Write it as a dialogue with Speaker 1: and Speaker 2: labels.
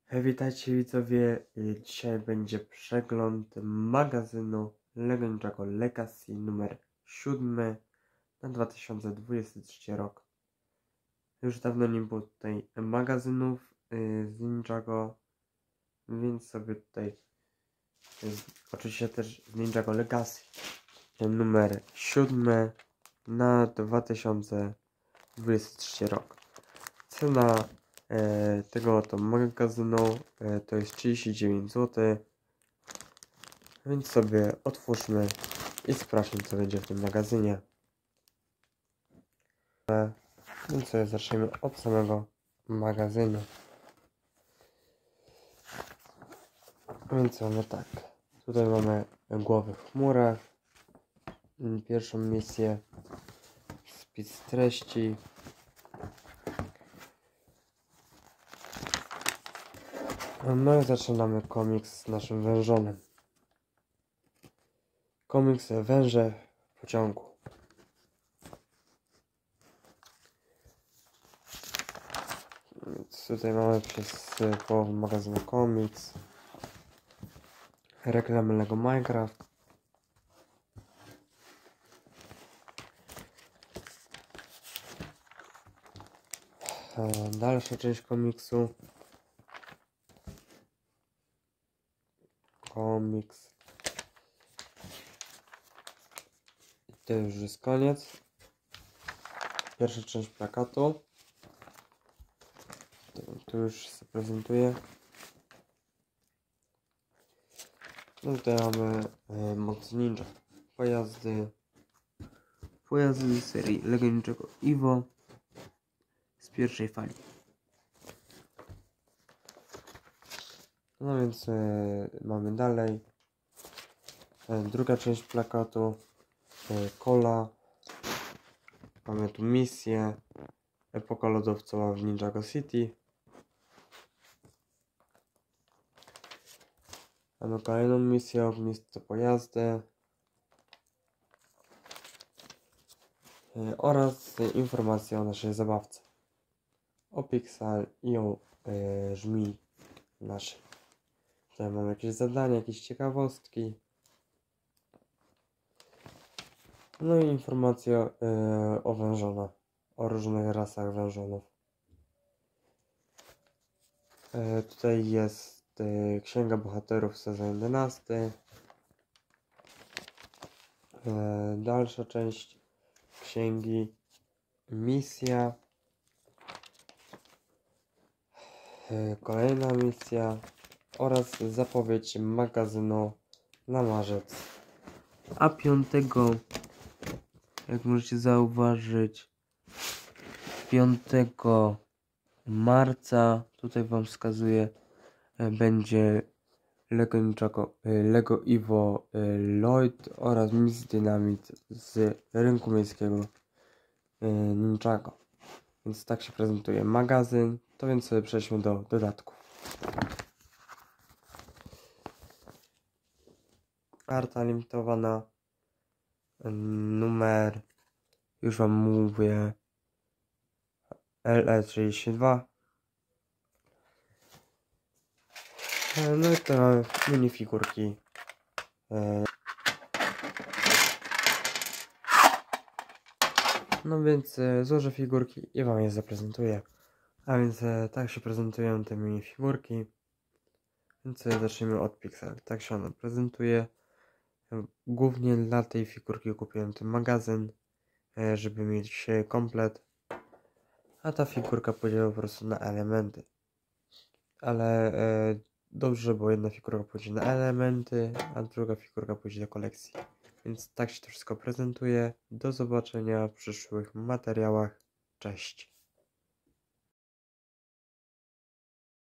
Speaker 1: Hej, witajcie widzowie. Dzisiaj będzie przegląd magazynu LEGO Ninjago Legacy numer 7 na 2023 rok. Już dawno nie było tutaj magazynów z Ninjago, więc sobie tutaj oczywiście też z Ninjago Legacy numer 7 na 2023 rok. Cena tego oto magazynu to jest 39 zł, więc sobie otwórzmy i sprawdźmy, co będzie w tym magazynie. Więc sobie zaczniemy od samego magazynu. Więc mamy tak, tutaj mamy głowy w chmurach, pierwszą misję, spis treści. No i zaczynamy komiks z naszym wężonem. Komiks Węże w pociągu. Więc tutaj mamy przez połowę magazynu komiks, reklamy LEGO Minecraft, dalsza część komiksu, i to już jest koniec. Pierwsza część plakatu, tu już się prezentuje. No tutaj mamy moc ninja, pojazdy z serii LEGO Ninjago Evo z pierwszej fali. No więc mamy dalej druga część plakatu, kola, mamy tu misję, epoka lodowcowa w Ninjago City. Mamy kolejną misję, ogniste pojazdy oraz informacje o naszej zabawce, o Pixel i o żmii naszej. Tutaj mamy jakieś zadania, jakieś ciekawostki. No i informacje o wężonach, o różnych rasach wężonów. Tutaj jest Księga Bohaterów sezon 11. Dalsza część księgi, misja. Kolejna misja oraz zapowiedź magazynu na marzec. A 5, jak możecie zauważyć, 5 marca, tutaj wam wskazuję, będzie LEGO Ninjago, LEGO Evo Lloyd oraz Miss Dynamite z rynku miejskiego Ninjago. Więc tak się prezentuje magazyn. To więc sobie przejdźmy do dodatków. Karta limitowana, numer, już wam mówię, LE32. No i tutaj mamy minifigurki. No więc złożę figurki i wam je zaprezentuję. A więc tak się prezentują te minifigurki. Więc zacznijmy od Pixel. Tak się ona prezentuje. Głównie dla tej figurki kupiłem ten magazyn, żeby mieć komplet. A ta figurka pójdzie po prostu na elementy. Ale dobrze, bo jedna figurka pójdzie na elementy, a druga figurka pójdzie do kolekcji. Więc tak się to wszystko prezentuje. Do zobaczenia w przyszłych materiałach. Cześć.